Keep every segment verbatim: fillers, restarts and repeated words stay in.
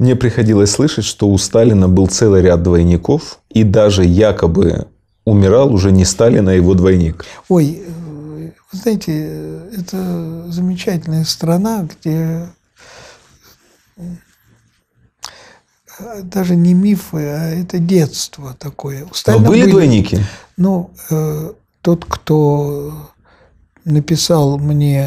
Мне приходилось слышать, что у Сталина был целый ряд двойников, и даже якобы умирал уже не Сталин, а его двойник. Ой, вы знаете, это замечательная страна, где даже не мифы, а это детство такое. У Но были, были двойники? Ну, э, тот, кто написал мне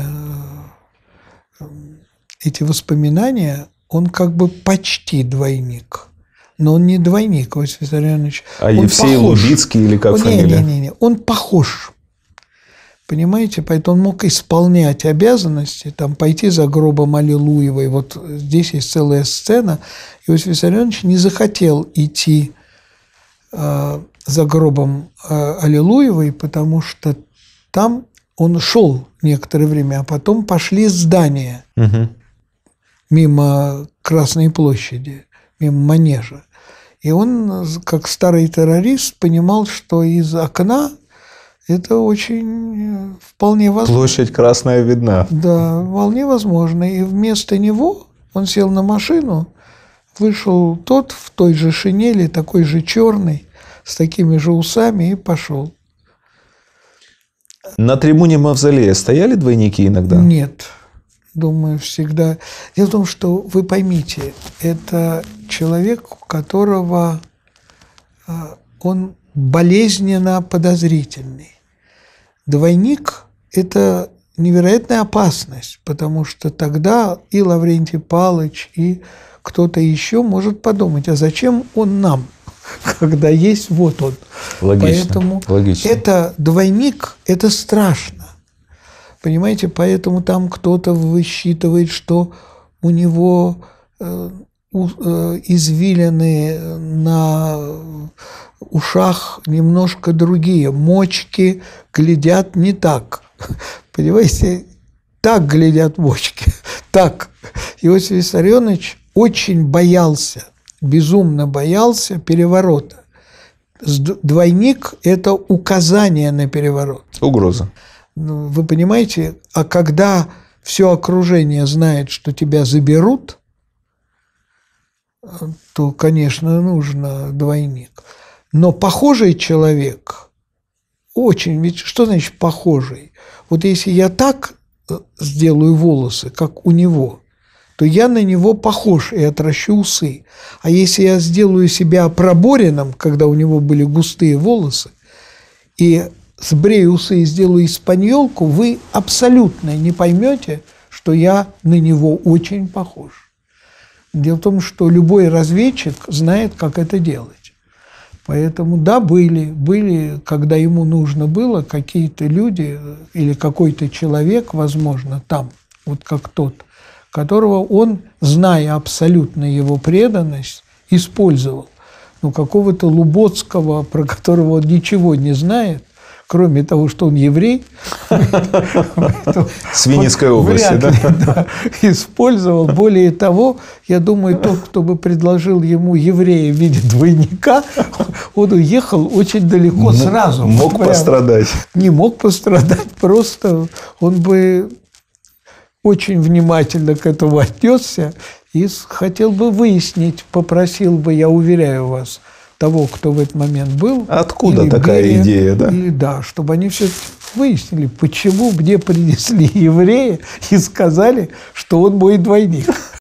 эти воспоминания, он как бы почти двойник. Но он не двойник, Иосиф Виссарионович. А Евсей Лубицкий или как он, фамилия? Не, не, не, он похож. Понимаете? Поэтому он мог исполнять обязанности, там, пойти за гробом Аллилуевой. Вот здесь есть целая сцена. Иосиф Виссарионович не захотел идти э, за гробом э, Аллилуевой, потому что там он шел некоторое время, а потом пошли здания угу. мимо Красной площади, мимо Манежа. И он, как старый террорист, понимал, что из окна это очень вполне возможно. Площадь Красная видна. Да, вполне возможно. И вместо него он сел на машину, вышел тот в той же шинели, такой же черный, с такими же усами, и пошел. На трибуне Мавзолея стояли двойники иногда? Нет. Думаю, всегда. Дело в том, что вы поймите, это человек, у которого он болезненно подозрительный. Двойник – это невероятная опасность, потому что тогда и Лаврентий Павлович, и кто-то еще может подумать, а зачем он нам, когда есть вот он. Логично. Поэтому Логично. это двойник – это страшно. Понимаете, поэтому там кто-то высчитывает, что у него э, у, э, извилины на ушах немножко другие, мочки глядят не так. Понимаете, так глядят мочки, так. Иосиф Виссарионович очень боялся, безумно боялся переворота. Двойник – это указание на переворот. Угроза. Вы понимаете, а когда все окружение знает, что тебя заберут, то, конечно, нужно двойник. Но похожий человек очень... Ведь что значит похожий? Вот если я так сделаю волосы, как у него, то я на него похож и отращу усы. А если я сделаю себя проборином, когда у него были густые волосы, и сбрею усы и сделаю испаньолку, вы абсолютно не поймете, что я на него очень похож. Дело в том, что любой разведчик знает, как это делать. Поэтому, да, были, были, когда ему нужно было, какие-то люди или какой-то человек, возможно, там, вот как тот, которого он, зная абсолютно его преданность, использовал. Ну, какого-то Луботского, про которого он ничего не знает, кроме того, что он еврей, с Винницкой области, да? да, использовал. Более того, я думаю, тот, кто бы предложил ему еврея в виде двойника, он уехал очень далеко сразу. Мог Прямо. пострадать. Не мог пострадать, просто он бы очень внимательно к этому отнесся и хотел бы выяснить, попросил бы, я уверяю вас, того, кто в этот момент был. Откуда такая Берия, идея, да? Или, да, чтобы они все выяснили, почему мне принесли еврея и сказали, что он мой двойник.